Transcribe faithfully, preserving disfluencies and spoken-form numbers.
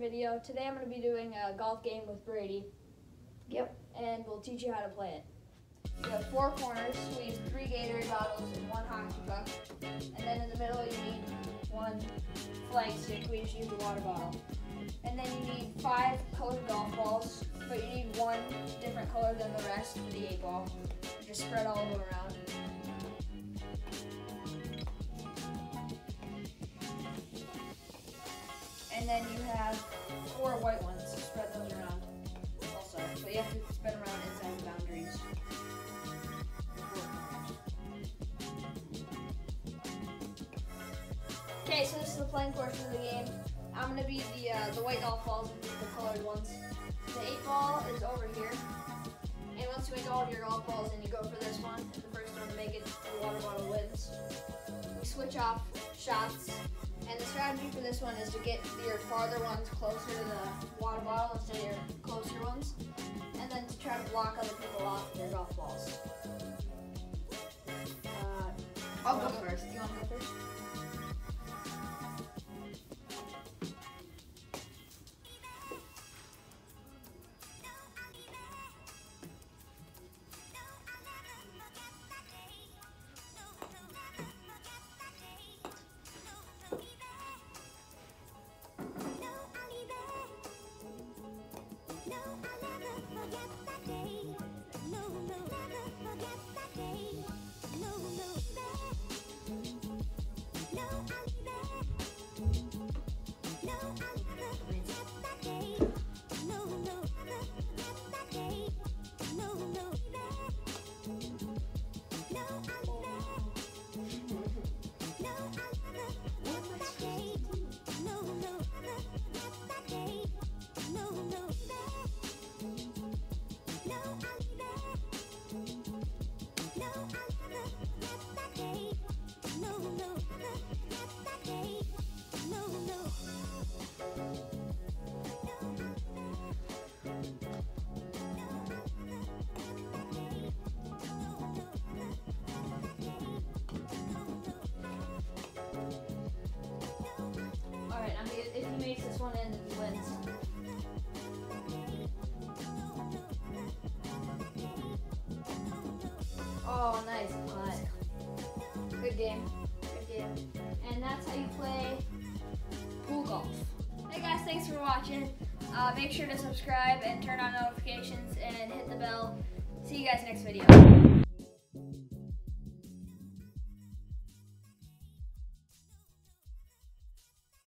video. Today I'm going to be doing a golf game with Brady. Yep. And we'll teach you how to play it. You have four corners, so we use three Gatorade bottles and one hockey puck. And then in the middle you need one flag stick, we just use a water bottle. And then you need five colored golf balls, but you need one different color than the rest for the eight ball. Just spread all of them around. And then you have four white ones, so spread those around also. But you have to spread them around inside the boundaries. Okay, so this is the playing portion of the game. I'm going to be the uh, the white golf balls and the colored ones. The eight ball is over here. And once you make all of your golf balls, then you go for this one. And the first one to make it, the water bottle wins. We switch off shots. And the strategy for this one is to get your farther ones closer to the water bottle instead of your closer ones. And then to try to block other people off their golf balls. Uh, I'll go first. You want to go first? Alright, I mean, if he makes this one in, he wins. Oh, nice putt. Good game. Good game. And that's how you play pool golf. Hey guys, thanks for watching. Uh, make sure to subscribe and turn on notifications and hit the bell. See you guys next video.